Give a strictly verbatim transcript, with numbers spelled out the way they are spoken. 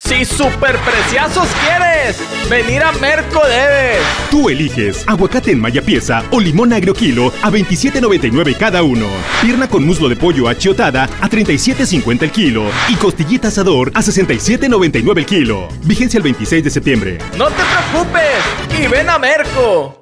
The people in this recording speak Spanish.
Si super preciazos quieres, venir a Merco debes. Tú eliges aguacate en malla pieza o limón agrio kilo a veintisiete noventa y nueve cada uno. Pierna con muslo de pollo achiotada a treinta y siete cincuenta el kilo. Y costillita asador a sesenta y siete noventa y nueve el kilo. Vigencia el veintiséis de septiembre. No te preocupes y ven a Merco.